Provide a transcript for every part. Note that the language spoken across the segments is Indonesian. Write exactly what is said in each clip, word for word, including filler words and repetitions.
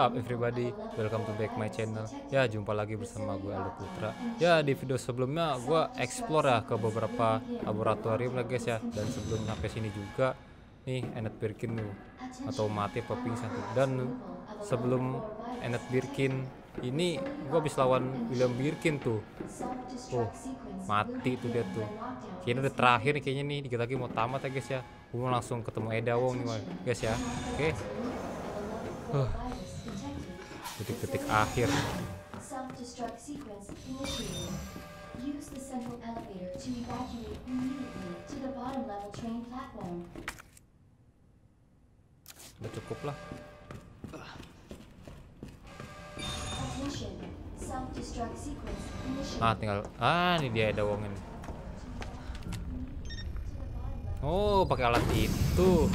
up everybody, welcome to back my channel. Ya, jumpa lagi bersama gue Aldo Putra. Ya, di video sebelumnya gue explore ya ke beberapa laboratorium lah guys ya. Dan sebelum sampai sini juga nih Ennett Birkin tuh atau mati apa pingsan tuh. Dan sebelum Ennett Birkin ini gue habis lawan William Birkin tuh. Oh, mati tuh dia tuh. Kayaknya udah terakhir nih kayaknya nih, dikit lagi mau tamat ya guys ya. Gue mau langsung ketemu Eda Wong nih guys ya. Oke. Huh. Detik-detik akhir. Udah cukup lah. Ah, tinggal ah ini dia ada Wong ini. Oh, pakai alat itu.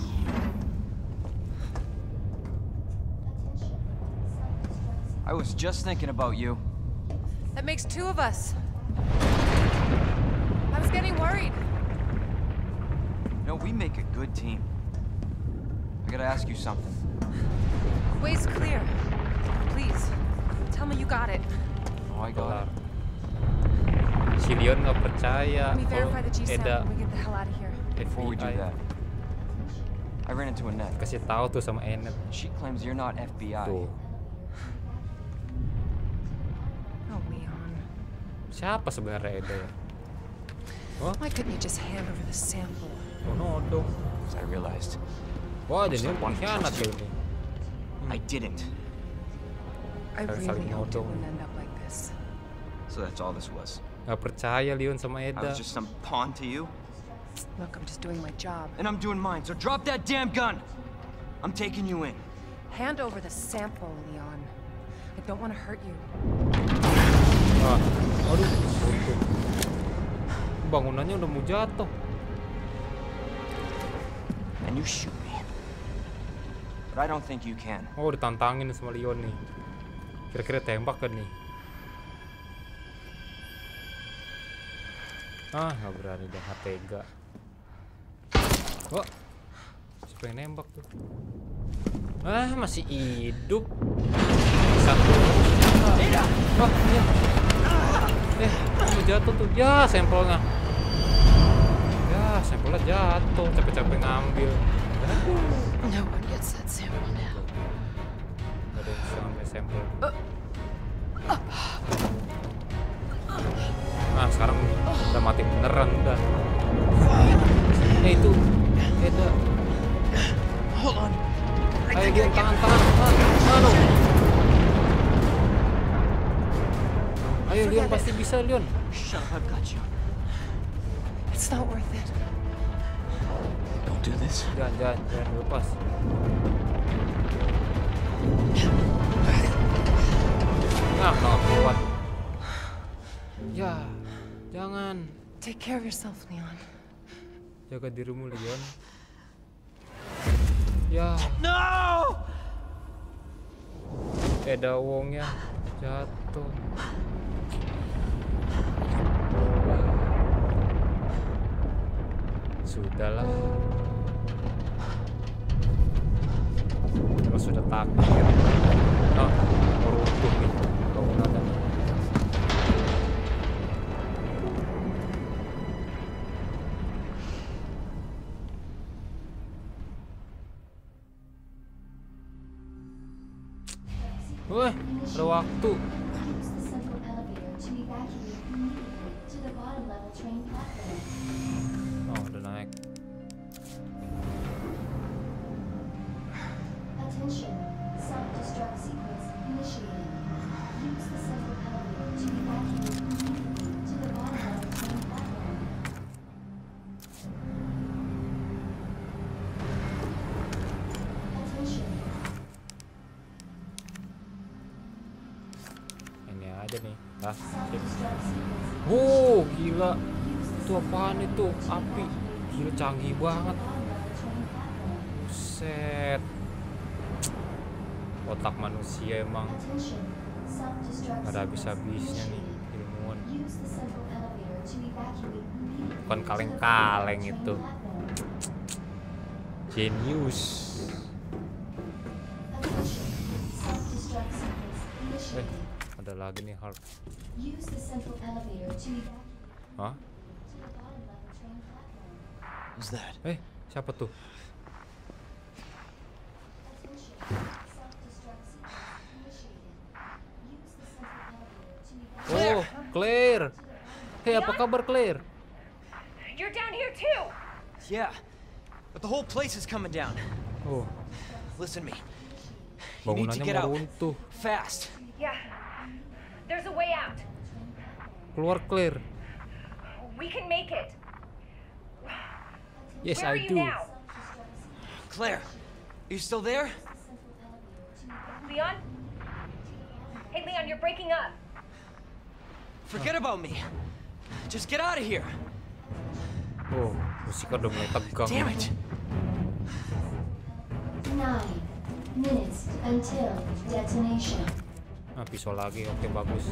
I was just thinking about you. That makes two of us. I was getting worried. No, we make a good team. I gotta ask you something. Way's clear. Please, tell me you got it. Oh, I got it. Si Leon nggak percaya. Let me verify the G SAM Eda when we get the hell out of here. Before we do F B I. that, I ran into Annette. Kasih tahu tuh sama Ennett. She claims you're not F B I. Tuh. Oh, Leon. Siapa sebenarnya Eda ya? Oh, Why couldn't you just hand over the sample? oh no dong. As I realized, Wah, jadi Someone pengkhianat trust ya ini. I didn't. I Harus really saling hoped it nodong. wouldn't end up like this. So that's all this was. Gak percaya Leon sama I Eda. was just some pawn to you, Look, I'm just doing my job. and I'm doing mine. So drop that damn gun. I'm taking you in. Hand over the sample, Leon. I don't want to hurt you. Ah, aduh, untung. Bangunannya udah mau jatuh. And you shoot me. But I don't think you can. Oh, ditantangin sama Leon nih. Kira-kira tembak kan nih? Ah, nggak berani dah, tega. Oh, siapa yang nembak tuh? Ah, masih hidup. Satu. Ah, oh, iya. Eh, mau jatuh tuh. Ya, sampelnya. Ya, sampelnya jatuh. Capek-capek ngambil. Aduh. No one gets that sample now. Gak ada yang bisa ngambil sampel. Nah, sekarang udah mati beneran udah. Eh itu, Eda. Hold on. Ayo Leon, tangan, tangan, tangan. Aduh. Ayo Leon, pasti bisa Leon. Shut up, I've got you. It's not worth it. Don't do this. Jangan, jangan, jangan lepas. Nah, nggak kuat. Ya, jangan. Take care of yourself, Leon. Jaga dirimu Leon. Ya, No! Eda Wongnya jatuh. Sudahlah. Kalau sudah takdir, oh, meruntuh nih bangunan. Wah, ada waktu. Oh, udah naik. Ini aja nih. Nah, wow, gila. Itu apaan itu? Api. Gila, canggih banget. Buset. Otak manusia emang gak ada habis-habisnya nih ilmuwan. Bukan kaleng-kaleng itu. Genius. lagi nih Harp. Use the central elevator to Hah? to the bottom level train platform. Who's that? Eh, siapa tuh? Attention. Self-destruct sequence initiated. Use the central elevator to Oh, Claire. Hei, apa kabar Claire? You're down here too! Yeah, but the whole place is coming down. Oh, Listen to me. You need to bangunannya get mau out runtuh. fast. Yeah. There's a way out. Keluar Claire. We can make it. Yes, Where are I you do. now? Claire, are you still there? Leon? Hey, Leon, you're breaking up. Forget about me. Just get out of here. Oh, musiknya udah mulai tegang. Damn it. Nine minutes until detonation. Nah, pisau lagi. Oke, bagus.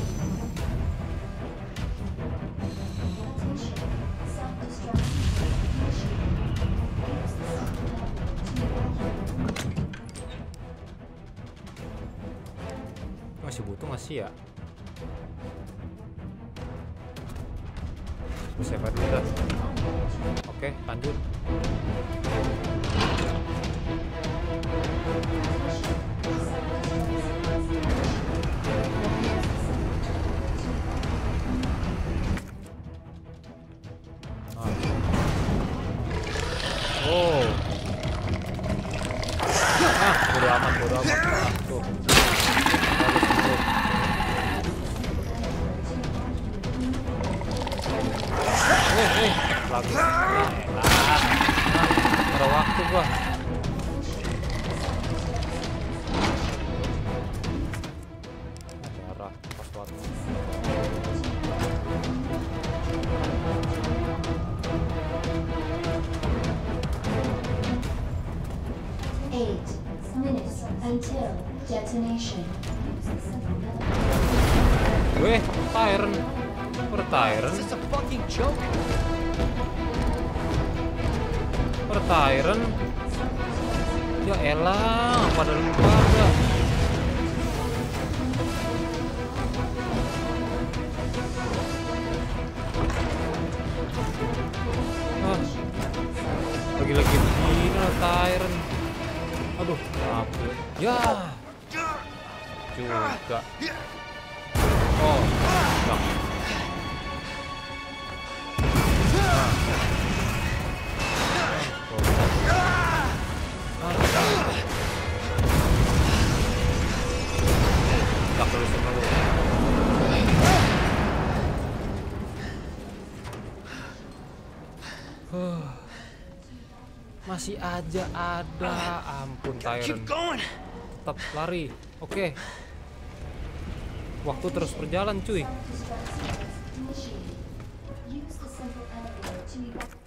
Attention. Self-destruct sequence initiated. Use the central elevator to evacuate. Masih butuh nggak sih ya? Bisa dulu dah. Oke, lanjut. Ah. Oh. Ah, bodo amat, bodo amat. Ah, tuh. Bagus, tuh. Eh, eh, lagi. Ah, elah. Ah, ada waktu gua. Darah, pas waktu. Eight minutes until detonation. Weh, Tyron. Per Tyron. Is this a fucking joke? Per Tyron. Ya elah, pada lupa dah. Ah, lagi-lagi begini lah Tyron. Aduh, apa? Ya, juga. Oh, enggak. Tak terus dulu. Huh. Masih aja ada, ampun Tyron. Keep going. Tetap lari. Oke. Waktu terus berjalan, cuy. Self-destruct sequence initiated. Use the central elevator to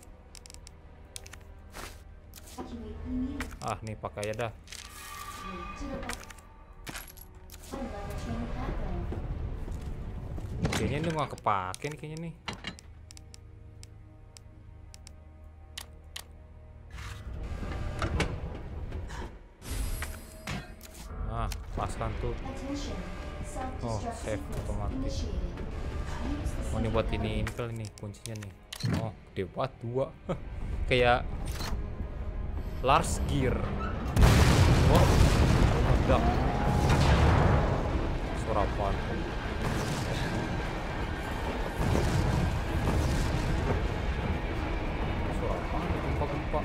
evacuate immediately Ah, nih pakai aja dah. to the bottom level train platform. Kayaknya ini nggak kepake nih kayaknya nih. Nah, paskan tuh. Attention. Oh, Self-destruct save sequence otomatis. initiated. Use the Oh, ini buat ini ini kali nih kuncinya nih. Oh, gede banget dua. Kayak Lars Gear. Oh, meledak. Suara apaan? Suara apaan? Gempa-gempa.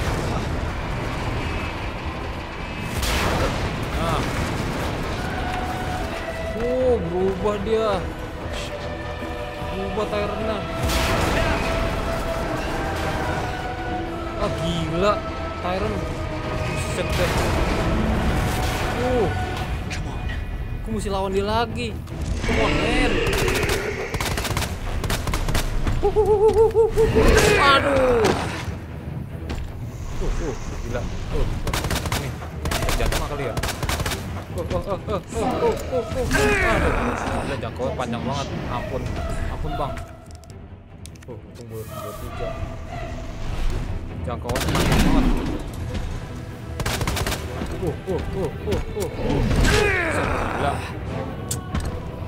Nah. Oh, berubah dia. Berubah Tyrona. Ah, gila. Tyron. Buset deh. Uh. Aku mesti lawan dia lagi. Come on, man. Aduh. Uh, uh, gila. Uh, uh. Nih, jantung kali ya. Oh, oh, oh, oh, oh, oh, oh, oh. Aduh, gila, jangkauan panjang banget. Ampun, ampun bang. Oh, tunggu dua tiga. Jangkauannya panjang banget. Oh, oh, oh, oh, oh, oh. Gila.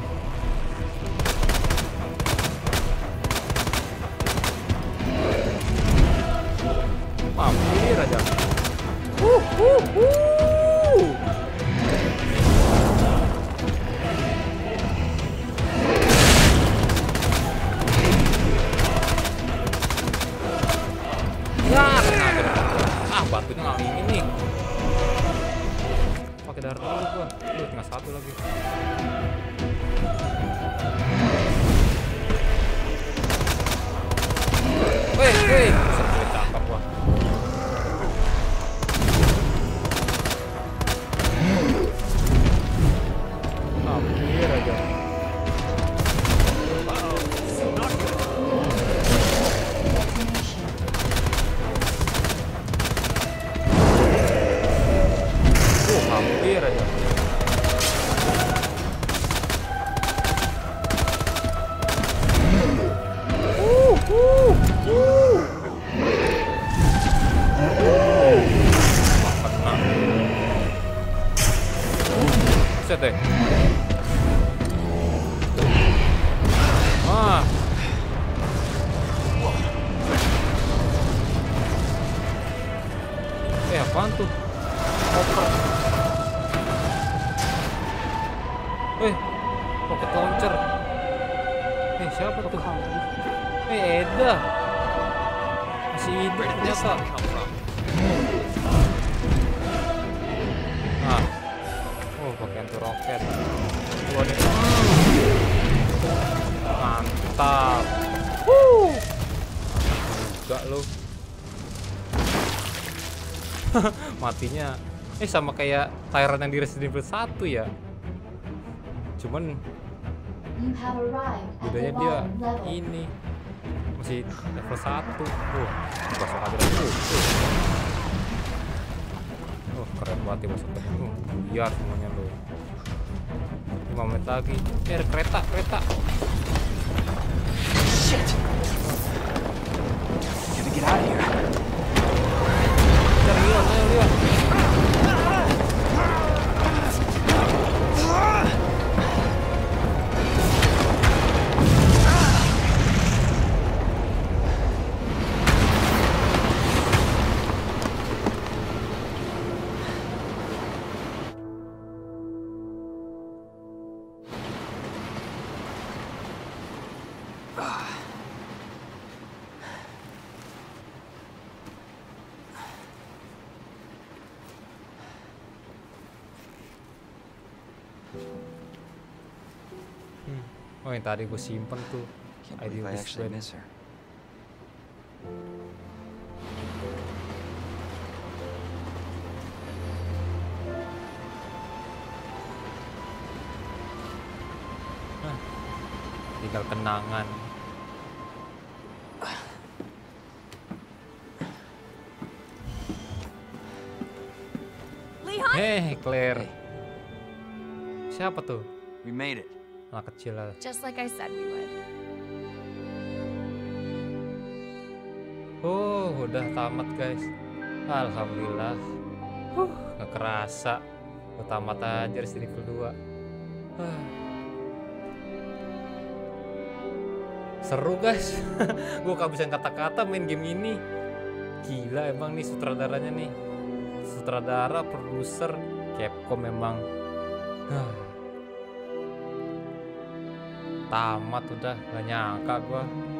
apaan tuh? Koper. Eh, rocket launcher. Eh, siapa tuh? Eh, Eda. Masih hidup Where did this ternyata. thing come from? Nah. Oh, pakai anti roket. Gua nih. Mantap. Wuh. Juga lu. Matinya eh sama kayak Tyrant yang di Resident Evil satu ya. Cuman You have arrived at the bedanya dia bottom level. ini masih level satu. Wah, masuk aja dulu. Oh, keren banget ya masuk tadi. Uh, biar semuanya lu. lima menit lagi. Eh, ada kereta, kereta. Shit! Gotta get out of here. Cari Leon, ayo Leon. Oh, yang tadi gue simpen tuh. Can't I believe I did this actually when- miss her. Tinggal kenangan. Leon? Eh, Claire. Hey. Siapa tuh? We made it. Anak kecil lah. Just like I said we would. Oh, udah tamat guys. Alhamdulillah. Huh, gak kerasa. Udah tamat aja Resident Evil dua. Ah. Seru guys. Gue kehabisan kata-kata main game ini. Gila emang nih sutradaranya nih. Sutradara, produser, Capcom memang. Ah. Tamat udah, gak nyangka gua.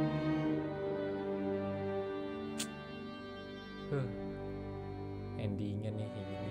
Huh. Endingnya nih kayak gini.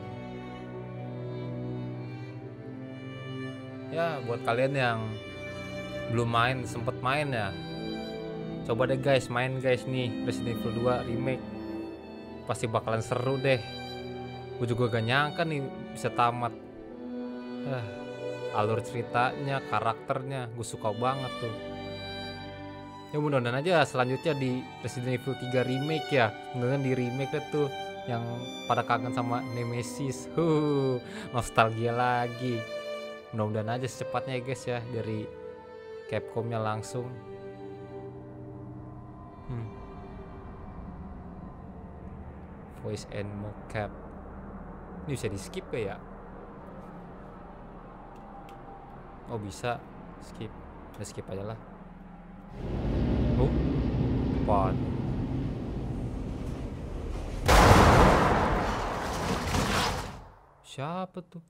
Ya buat kalian yang belum main, sempet main ya, coba deh guys main guys nih Resident Evil dua remake. Pasti bakalan seru deh. Gue juga gak nyangka nih bisa tamat. Ah. Alur ceritanya, karakternya, gue suka banget tuh. Ya mudah-mudahan aja selanjutnya di Resident Evil tiga remake ya, mudah-mudahan di remake deh tuh yang pada kangen sama Nemesis. Huh, nostalgia lagi. Mudah-mudahan aja secepatnya ya guys ya dari Capcomnya langsung. Hmm. Voice and mocap. Ini bisa di skip gak ya? Oh bisa skip, udah skip aja lah. Oh, depan. Siapa tuh?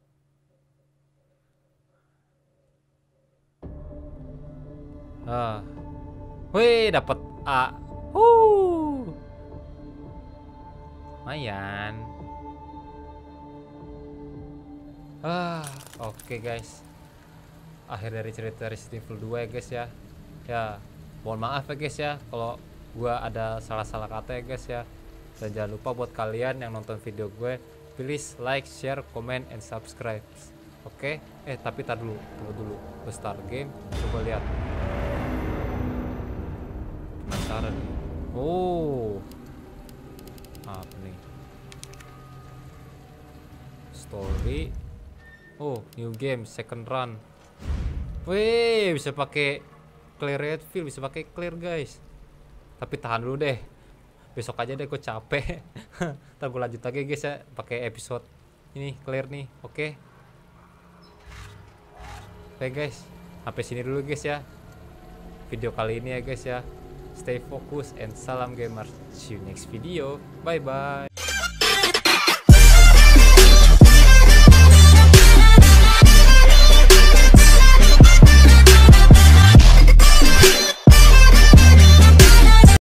Ah, wih dapat A. Uh, lumayan. Ah, oke okay guys. Akhir dari cerita Resident Evil dua ya guys ya. Ya, mohon maaf ya guys ya kalau gua ada salah-salah kata ya guys ya. Dan jangan lupa buat kalian yang nonton video gue, please like, share, comment, and subscribe. Oke? Eh tapi tar dulu, tunggu dulu. Gue start game, coba lihat. Penasaran nih. Oh, apa nih? Story. Oh, new game, second run. Wih, bisa pakai clear Redfield, bisa pakai clear guys. Tapi tahan dulu deh. Besok aja deh, gue capek. Ntar gue lanjut lagi guys ya, pakai episode ini clear nih. Oke. Oke guys, sampai sini dulu guys ya. Video kali ini ya guys ya. Stay focus and salam gamers. See you next video. Bye bye.